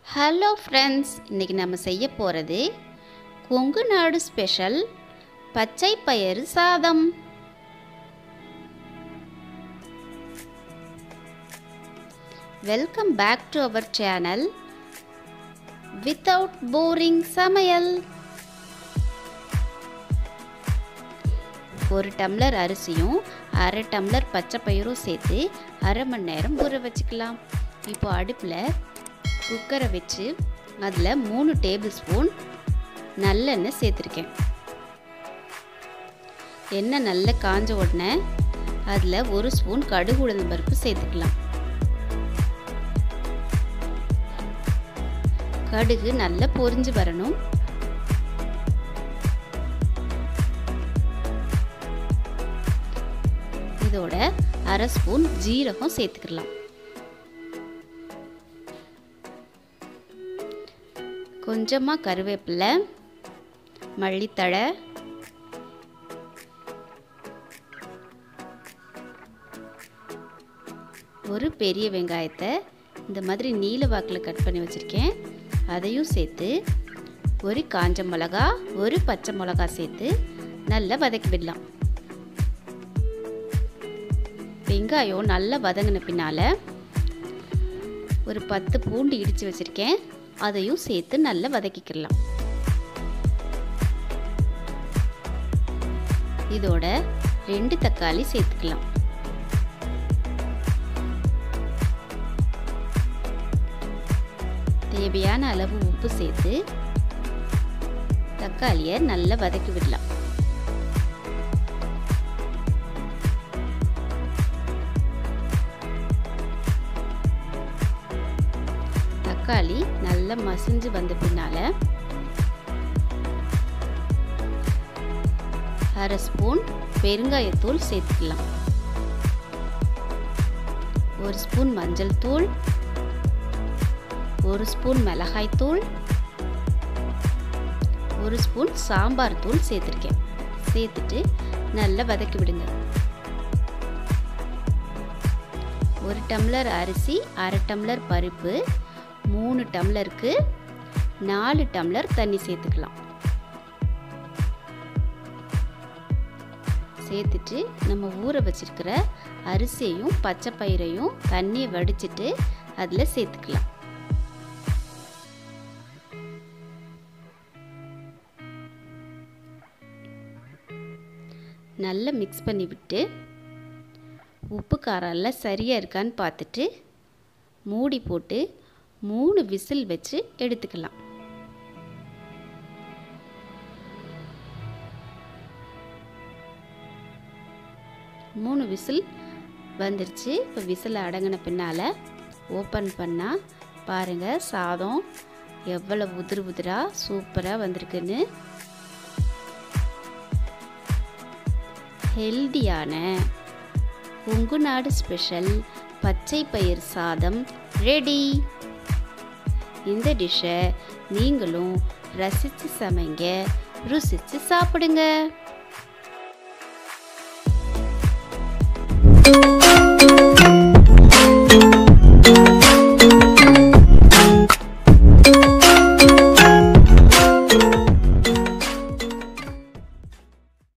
Hello friends, இன்றைக்கி நம்ம செய்ய போகிறது கொங்கு நாடு ஸ்பெஷல் பச்சை பயிறு சாதம். Welcome back to our channel without boring சமையல். ஒரு டம்ளர் அரிசியும் அரை டம்ளர் பச்சை பயிரும் சேர்த்து அரை மணி நேரம் ஊற வச்சுக்கலாம். இப்போ அடுப்பில் குக்கரை வச்சு அதில் 3 டேபிள் ஸ்பூன் நல்லெண்ணெய் சேர்த்துருக்கேன். எண்ணெய் நல்லா காஞ்ச உடனே அதில் 1 ஸ்பூன் கடுகு உளுந்தம் பருப்பு சேர்த்துக்கலாம். கடுகு நல்லா பொரிஞ்சு வரணும். இதோட அரை ஸ்பூன் ஜீரகம் சேர்த்துக்கலாம். கொஞ்சமாக கருவேப்பிலை, மல்லித்தழை, ஒரு பெரிய வெங்காயத்தை இந்த மாதிரி நீல வாக்கில் கட் பண்ணி வச்சுருக்கேன். அதையும் சேர்த்து ஒரு காஞ்ச மிளகா, ஒரு பச்சை மிளகா சேர்த்து நல்லா வதக்கி விடலாம். வெங்காயம் நல்லா வதங்கின பின்னால் ஒரு 10 பூண்டு இடித்து வச்சுருக்கேன். அதையும் சேர்த்து நல்லா வதக்கிக்கலாம். இதோட 2 தக்காளி சேர்த்துக்கலாம். தேவையான அளவு உப்பு சேர்த்து தக்காளியை நல்லா வதக்கி விடலாம். தக்காளி நல்லா மசிஞ்சு வந்த பின்னால அரை ஸ்பூன் பெருங்காயத்தூள் சேர்த்துக்கலாம். 1 ஸ்பூன் மஞ்சள் தூள், 1 ஸ்பூன் மிளகாய் தூள், 1 ஸ்பூன் சாம்பார் தூள் சேர்த்துருக்கேன். சேர்த்துட்டு நல்லா வதக்கி விடுங்க. 1 டம்ளர் அரிசி, அரை டம்ளர் பருப்பு, 3 டம்ளருக்கு 4 டம்ளர் தண்ணி சேர்த்துக்கலாம். சேர்த்துட்டு நம்ம ஊற வச்சிருக்கிற அரிசியையும் பச்சை பயிரையும் தண்ணியை வடிச்சிட்டு அதில் சேர்த்துக்கலாம். நல்லா மிக்ஸ் பண்ணி விட்டு உப்பு காரம் எல்லாம் சரியாக இருக்கான்னு பார்த்துட்டு மூடி போட்டு 3 விசில் வச்சு எடுத்துக்கலாம். மூணு விசில் வந்துருச்சு. இப்போ விசில் அடங்கின பின்னால் ஓப்பன் பண்ணால் பாருங்கள், சாதம் எவ்வளோ உதிர் உதிராக சூப்பராக வந்திருக்குன்னு. ஹெல்தியான கொங்கு நாடு ஸ்பெஷல் பச்சை பயிர் சாதம் ரெடி. இந்த டிஷ்ஷை நீங்களும் ரசித்து சமைங்க, ருசித்து சாப்பிடுங்க.